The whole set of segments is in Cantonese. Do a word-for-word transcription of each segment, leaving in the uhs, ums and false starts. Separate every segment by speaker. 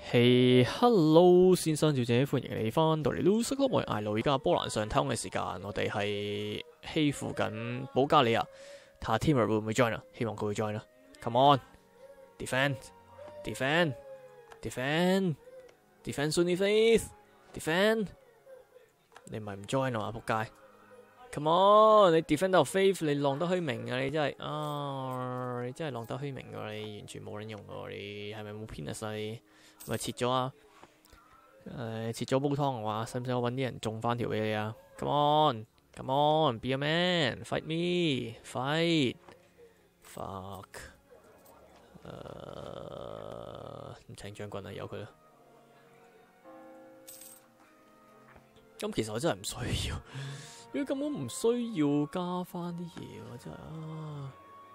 Speaker 1: 嘿、hey,，hello，先生小姐，歡迎你翻到嚟 Loser Club，我係艾路。而家波蘭上太空嘅時間，我哋係欺負緊保加利亞，睇下 Timur 會唔會 join 啊？希望佢會 join 啦。Come on，defend，defend，defend，defend Sunny Faith，defend。你唔係唔 join 啊嘛，仆街。Come on，你 defend 到 Faith，你浪得虛名啊！你真係啊，你真係浪得虛名㗎，你完全冇撚用㗎，你係咪冇 penis 啊？你咪切咗啊！誒，切咗煲湯嘅話，使唔使我揾啲人種翻條俾你啊 ？Come on，come on，be a man，fight me，fight，fuck，誒，唔請將軍啊，由佢啦。咁其實我真係唔需要，因為根本唔需要加翻啲嘢喎，真係啊！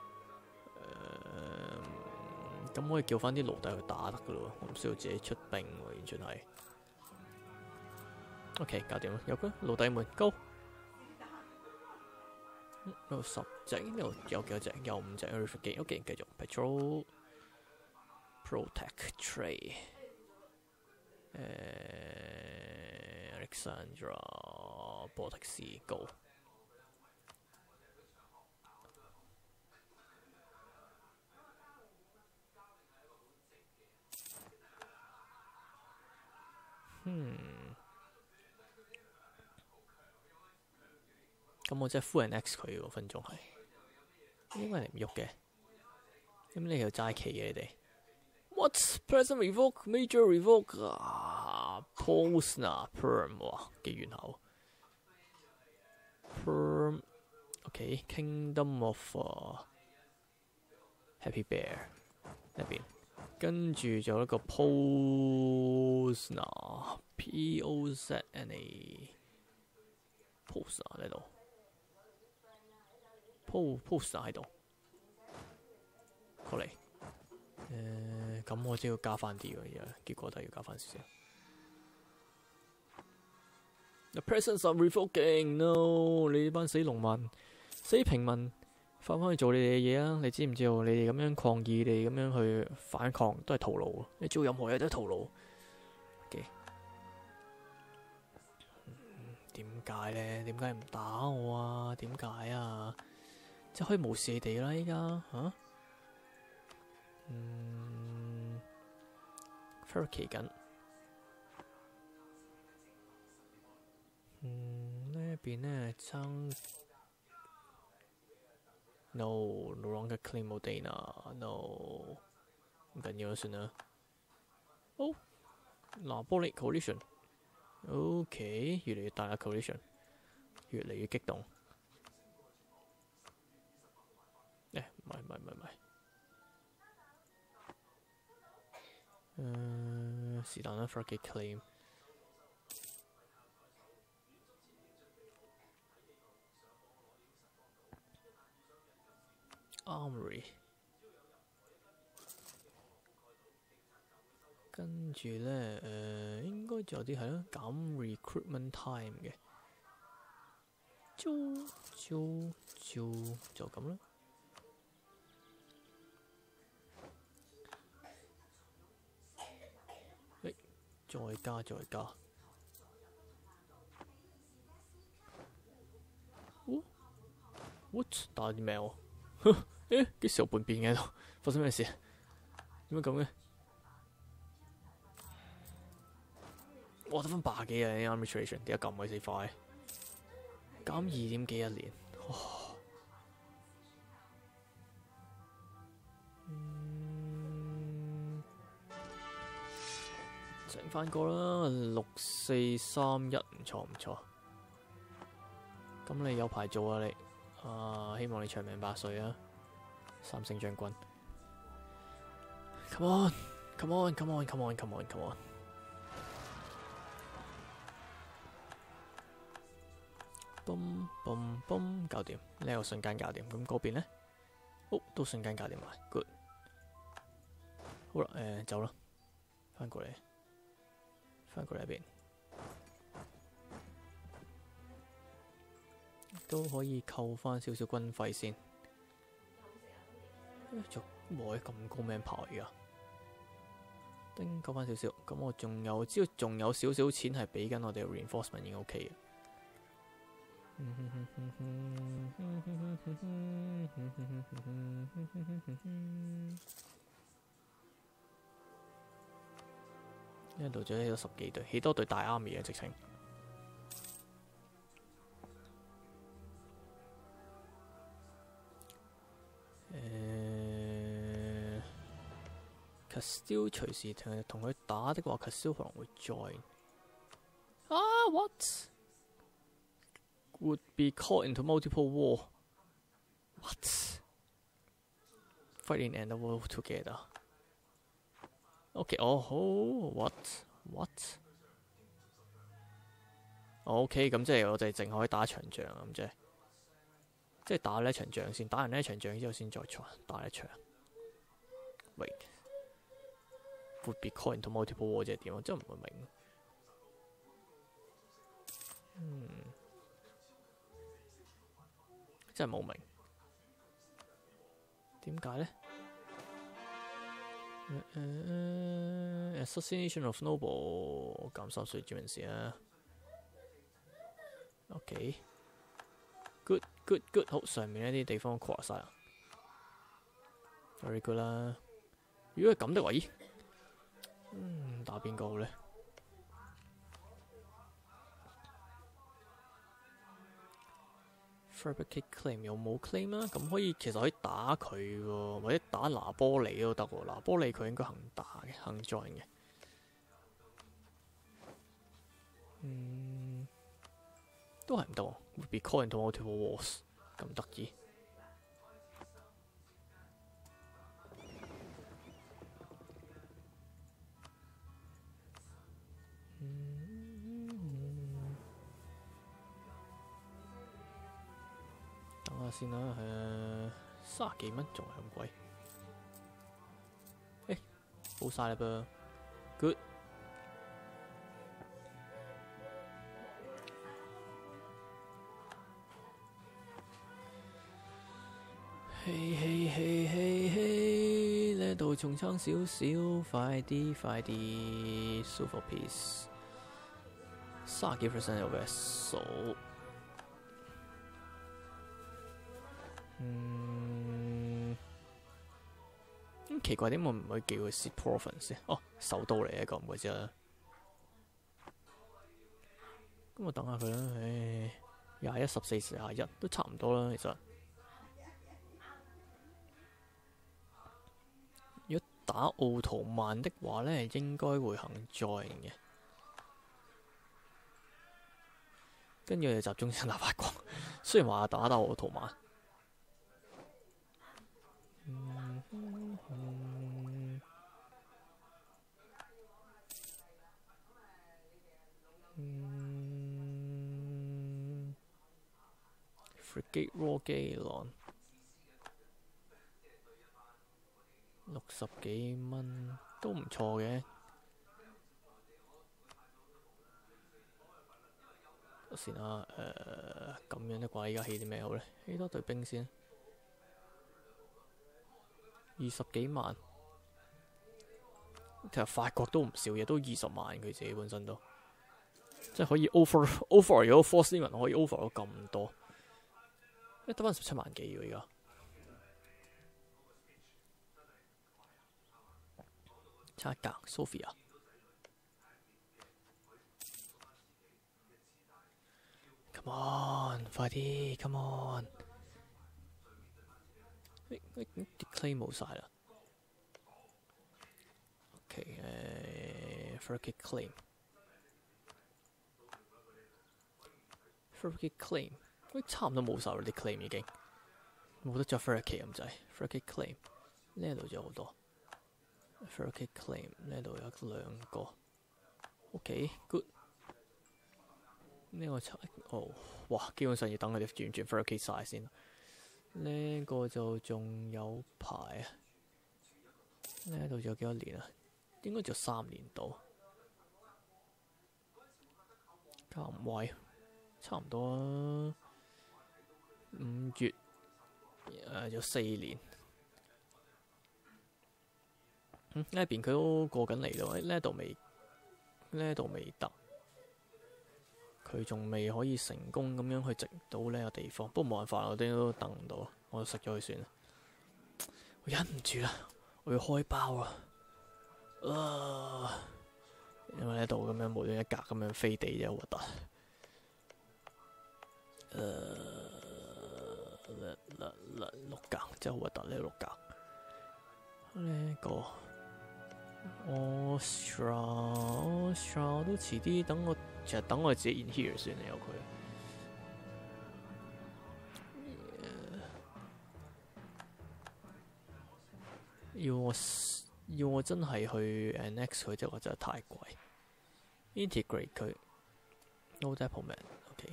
Speaker 1: 誒，咁可以叫翻啲奴隸去打得噶咯，我唔需要自己出兵喎，完全係。OK， 搞掂啦，有佢奴隸們 ，Go！ 呢度十隻，呢度有幾多隻？有五隻 Refugee。OK， 繼續 Patrol，Protect Trade。誒 ，Alexandra，Baltic Sea，Go。嗯，咁我真係 full and X 佢喎，分鐘係，應該係唔喐嘅。咁你又齋企嘅你哋 ？What present revoke major revoke 啊 ？Posna perm 哇，幾遠口 ？perm，OK，Kingdom of、uh, Happy Bear 呢邊。跟住就有一個 Posna，P O Z N A Posna 呢度 ，Po Posna 喺度，過嚟。誒，咁我真要加翻啲嘅，結果都要加翻少少。The presence of revoking，no！ 你呢班死農民、死平民，翻返去做你哋嘅嘢啊！你知唔知道？你哋咁樣抗議，你哋咁樣去反抗，都係徒勞。你做任何嘢都係徒勞。嘅、okay. 點解咧？點解唔打我啊？點解啊？即係可以無視你哋啦！依家嚇，嗯 ，Ferry 緊，嗯，呢一邊咧爭。No, no longer claim Modena. No， 唔緊要啦，算啦。哦，拿波利 collision。OK， 越嚟越大啦 collision， 越嚟越激動。誒，唔係唔係唔係唔係。誒，是但啦 ，forget claim。Armory， 跟住咧，誒、呃、應該仲有啲係咯，減 recruitment time 嘅，就就就就咁啦。誒，再加再加。哦 ，what 打啲咩喎？誒，幾時有叛變嘅喺度？發生咩事？點解咁嘅？哇，得翻百幾啊！啲 arbitration 點解咁鬼死快？減二點幾一年，哇！嗯，整翻個啦，六四三一，唔錯唔錯。咁你有排做啊你？啊！希望你長命百歲啊，三星將軍。Come on, come on, come on, come on, come on, come on。嘣嘣嘣，搞掂，呢個瞬間搞掂。咁嗰邊呢？哦，都瞬間搞掂埋 ，good。好啦，誒、呃，走啦，翻過嚟，翻過嚟一邊。都可以扣翻少少軍費先。做冇咁高名牌噶， 叮夠翻少少，咁我仲有，只要仲有少少錢係俾緊我哋 reinforcement 已經 OK 嘅。呢度仲起咗十幾隊，起多隊大 army 嘅直情。誒 Castile 隨時同同佢打的話 ，Castile 可能會 join。啊 ，what？ Would be caught into multiple war. What? Fighting and the world together. Okay. Oh, what? What? OK， 咁即係我哋淨可以打一場仗咁即係，即係打呢一場仗先，打完呢一場仗之後先再打一場。Wait. Would be caught into multiple war 即係點啊？真係唔會明。嗯。真係冇明點解呢？誒 Assassination of Noble 減三歲專門事啊。OK，good good good， 好，上面呢啲地方擴晒啦 ，very good 啦。如果係咁的話，咦？嗯，打邊個好呢？Fabricate claim 又冇 claim 啦，咁可以其實可以打佢喎，或者打拿波利都得喎。拿波利佢應該肯打嘅，肯 join 嘅。嗯，都係唔得喎 ，would be called into multiple wars 咁得意。等下先啦，誒，三十幾蚊仲係咁貴。誒，報晒啦噃 ，good。嘿嘿嘿嘿嘿，呢度仲差少少，快啲快啲 ，Super Peace， 三十幾 percent 有嘅數。嗯，咁奇怪點解我唔可以叫佢 Seat Province 哦，首都嚟嘅，覺唔覺啫？咁我等下佢啦，唉，廿一、十四、廿一都差唔多啦，其實。如果打奧圖曼的話呢，應該會肯 join 嘅。跟住就集中先打法國，雖然話打打奧圖曼。嗯嗯嗯嗯 Frigate Royal Gallon 六十幾蚊都唔錯嘅。先啦，誒咁樣的話，依家起啲咩好呢？起多隊兵先。二十幾萬，其實法國都唔少嘢，都二十萬佢自己本身都，即係可以 over over 咗 Force Demon 可以 over 咗咁多，誒得翻十七萬幾喎而家。差一格 Sophia。Come on， 快啲 ，Come on。誒誒啲 claim 冇晒啦。OK， 誒 ，Fabricate claim，Fabricate claim， 誒差唔多冇晒啦啲 claim 已經，冇得再 Fabricate 咁滯。Fabricate claim 呢度仲有好多 ，Fabricate claim 呢度有兩個。OK，good。呢個哦，哇！基本上要等佢哋完全 Fabricate 晒先。呢個就仲有排啊！呢度仲有幾多年啊？應該就三年到。加唔威，差唔多啊！五月誒有四年。 嗯，呢一邊佢都過緊嚟咯，呢度未，呢度未得，佢仲未可以成功咁樣去直到呢個地方。不過冇辦法，我哋都等唔到，我就食咗佢算啦。我忍唔住啦，我要開包啊！啊，因為呢度咁樣無端一格咁樣飛地真係好核突。誒、呃，六格真係好核突呢六格。呢、這個 Ostra，Ostra 都遲啲等我，其實等我自己 in here 算啦，有佢。要我要我真係去 annex 佢，即係話真係太貴。integrate 佢 ，no deployment，OK。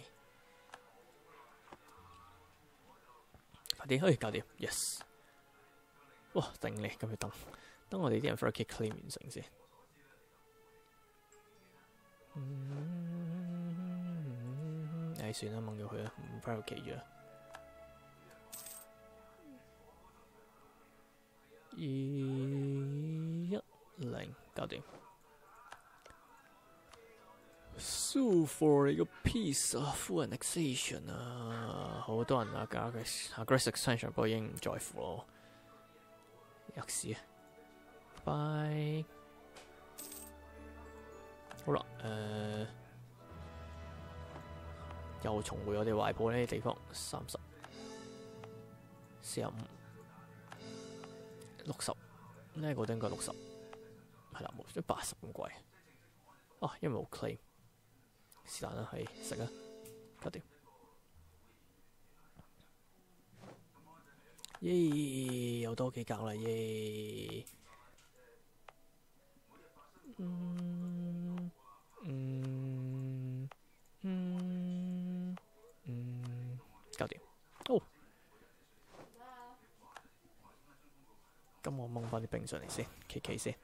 Speaker 1: 快啲，可以搞掂 ，yes。哇，頂你咁要等，等我哋啲人 free claim 完成先。嗯，唉、哎，算啦，掹咗佢啦，唔 free 企住啦。二一零搞掂。Sue for 你個 piece 啊 ，full annexation 啊，好多人啊加嘅 aggressive extension，不過已經唔在乎咯。吔屎啊！拜。好啦，誒、呃，又重回我哋懷抱呢啲地方，三十、四十五。六十呢個都應該六十，係啦，冇咗八十咁貴。啊，因為冇 claim， 是但啦，係食啦，搞掂。耶，又多幾格啦，耶！嗯嗯嗯嗯，搞掂。哦。咁我掹翻啲冰上嚟先，企企先。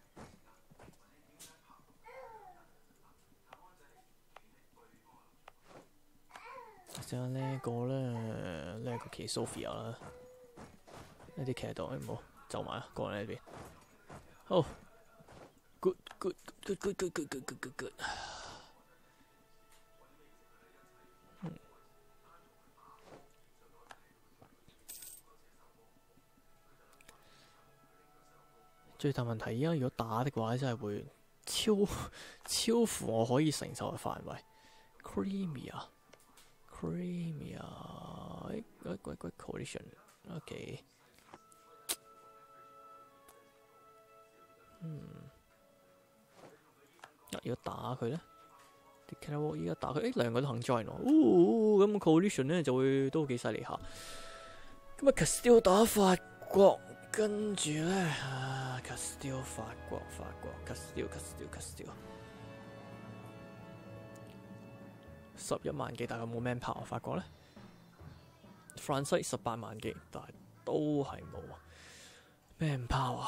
Speaker 1: 剩下呢個咧，呢個企 Sophia 啦，呢啲企喺度，唔好走埋啊，過嚟呢邊。好 ，good good good good good good good good good good。嗯。最大問題而家如果打的話，真係會超超乎我可以承受嘅範圍。Crimea，Crimea，誒，鬼鬼鬼 collision，OK。嗯，啊，要打佢咧 ，Declare 依家打佢，誒，兩個都肯 join 我，哦，咁 collision 咧就會都幾犀利下。咁啊 ，Castile 打法國。跟住咧，啊 ，Castile 法國法國 Castile Castile Castile， 十一萬幾，大概冇 manpower。法國咧 ，France 十八萬幾，但係都係冇 manpower。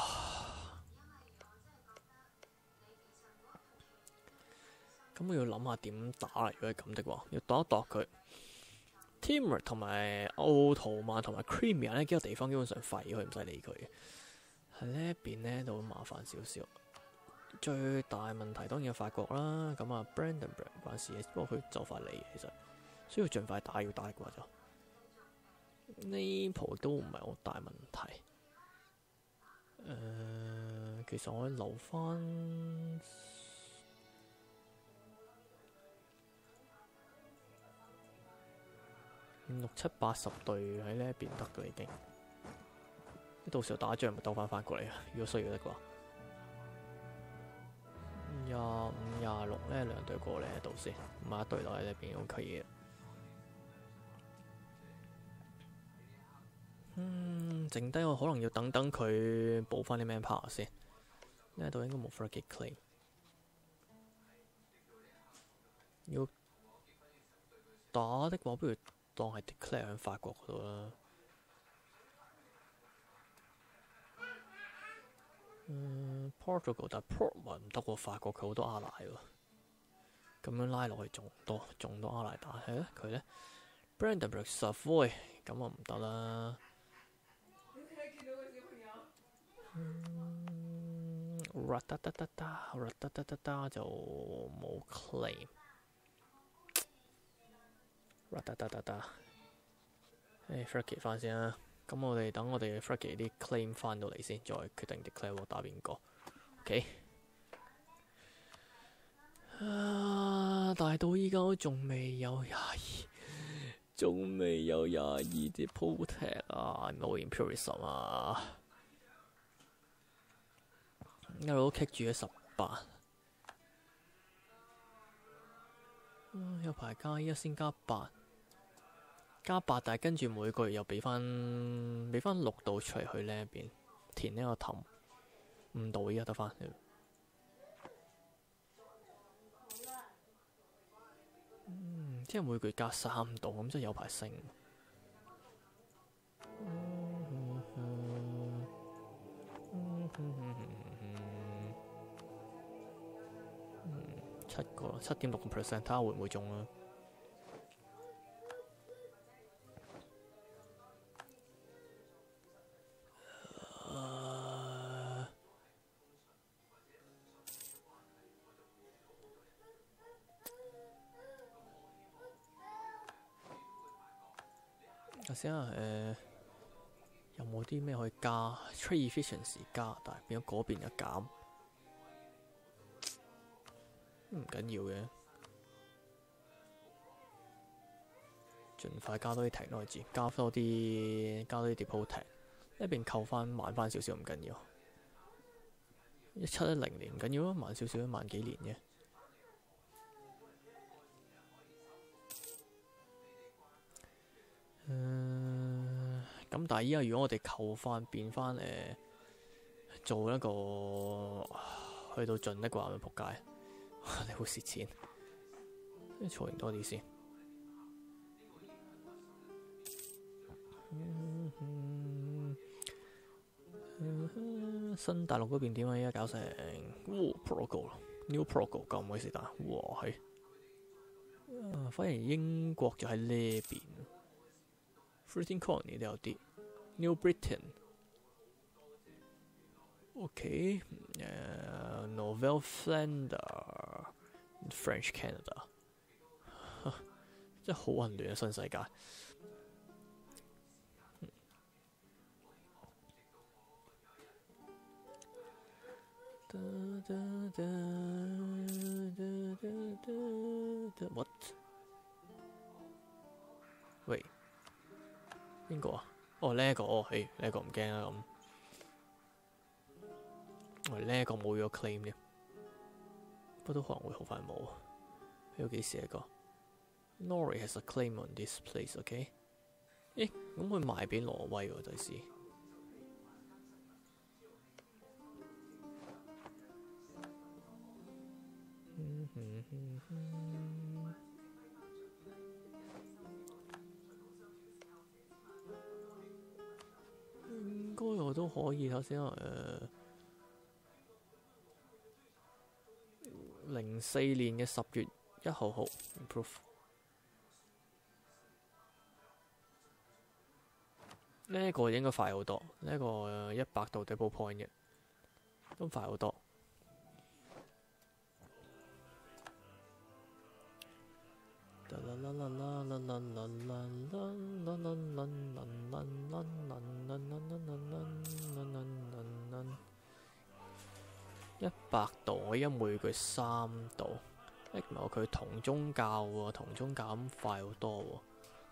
Speaker 1: 咁我要諗下點打啦。如果係咁的話，要度一度佢。Timor 同埋奧圖曼同埋 Crimea 呢幾個地方基本上廢佢，唔使理佢。喺呢一邊呢就會麻煩少少。最大問題當然有法國啦，咁啊 Brandenburg 關事嘅，不過佢就快嚟，其實需要盡快打，要打嘅話就呢鋪都唔係好大問題。誒、呃，其實我可以留翻。六七八十隊喺呢一邊得嘅已經，到時候打仗咪兜翻翻過嚟啊！如果需要得嘅話，廿五廿六呢兩隊過嚟喺度先，買一隊落喺呢邊 OK 嘅。嗯，剩低我可能要等等佢補翻啲 manpower 先，呢度應該冇 frigate claim。要打的話，不如當係 declare 喺法國嗰度啦。嗯 ，Portugal 但係 Port 唔得喎，法國佢好多阿賴喎，咁樣拉落去仲多，仲多阿賴打係咧佢咧 ，Brandenburg Savoy 咁啊唔得啦。嗯啦哒哒哒哒，啦哒哒哒哒就冇 claim。啦哒哒哒哒，誒 Fraggy 翻先啦。咁我哋等我哋 Fraggy 啲 claim 翻到嚟先，再決定 declare 我打邊個。OK。啊！但係到依家都仲未有廿二，仲未有廿二啲 protect 啊，唔好 Imperialism 啊！一路都 kick 住喺十八，有排加，依家先加八，加八，但係跟住每個月又俾翻俾翻六度出嚟去呢一邊填呢個氹，五度依家得翻。嗯，即係每個月加三度，咁即係有排升。嗯嗯七個七點六個 percent， 睇下會唔會中啦。睇先啊，誒有冇啲咩可以加 ？Trade efficiency 加，但係變咗嗰邊又減，唔緊要嘅。盡快加多啲 technology，加多啲加多啲 depot tech，呢邊扣翻慢翻少少唔緊要。一七一零年唔緊要啊，慢少少，慢幾年嘅。嗯，咁但係依家如果我哋扣翻變翻誒、呃、做一個去到盡的話，咪仆街，你好蝕錢，儲完多啲先。嗯嗯嗯、新大陸嗰邊點啊？依家搞成哇 Protocol，New Protocol 夠唔可以蝕打？哇係、啊，反而英國就喺呢邊。Britain Colony 都有啲 New Britain。OK， 誒、uh, Nouvelle Flandre、French Canada， 真係好混亂啊！新世界。What？ 喂？邊個啊？哦，呢一個哦，嘿，呢一個唔驚啦咁。喂，呢一個冇咗 claim 添，不過都可能會好快冇。呢個幾時一個 ？Norway has a claim on this place，OK？ 咦，咁佢賣俾挪威喎，第時。嗯哼哼哼。應該我都可以，頭先誒零四年嘅十月一號號 improve。呢一個應該快好多，呢、這、一個一百度 double point 嘅，都快好多。一百度，我而家每個月三度，誒唔係佢同宗教喎，同宗教咁快好多喎。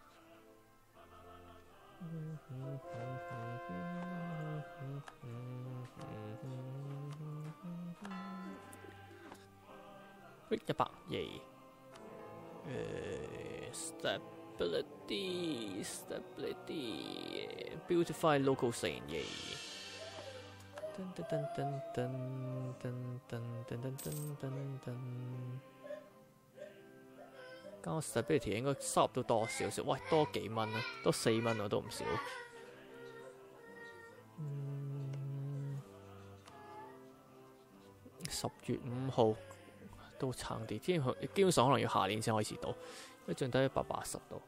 Speaker 1: 喂，一百耶！誒 stability stability beautify local scene 耶！噔噔噔噔噔噔噔噔噔噔噔，加個 stability 應該收入都多少少，喂多幾蚊啊，多四蚊啊都唔少。嗯，十月五號都撐啲，基本基本上可能要下年先開始到，因為剩低一百八十度。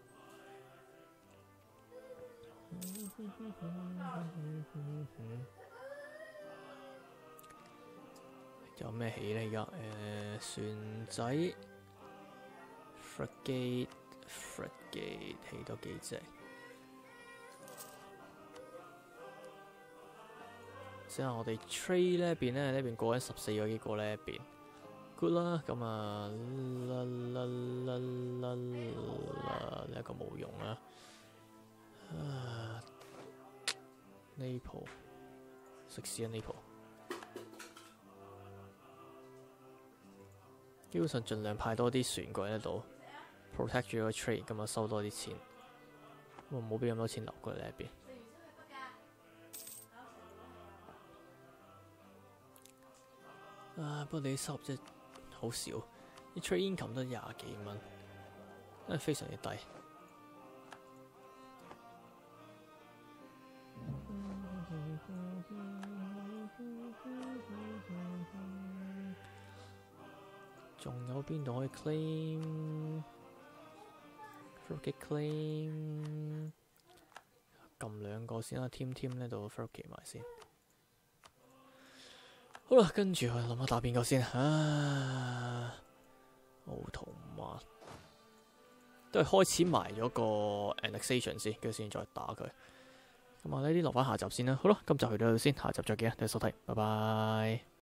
Speaker 1: 仲有咩起咧？而家誒船仔 frigate frigate 起多幾隻。睇下我哋 trade 呢一邊咧，呢邊過緊十四個幾個呢一邊 good 啦。咁啊啦啦啦啦啦，呢一個冇用啊。啊 Naples 食屎啊 Naples！ 基本上盡量派多啲船過嚟呢度 protect 住個 trade， 咁啊收多啲錢。咁唔好俾咁多錢流過嚟呢一邊。啊！不過你收入真係好少，啲 trade income 得廿幾蚊，真係非常之低。仲有邊度可以 claim？frigate claim， 撳兩個先啦 ，team team 呢度 frigate 埋先。好啦，跟住我諗下打邊個先啊！奧圖曼都係開始埋咗個 annexation 先，跟住先再打佢。咁啊，呢啲留翻下集先啦。好啦，今集去到呢度先，下集再見啊！多謝收睇，拜拜。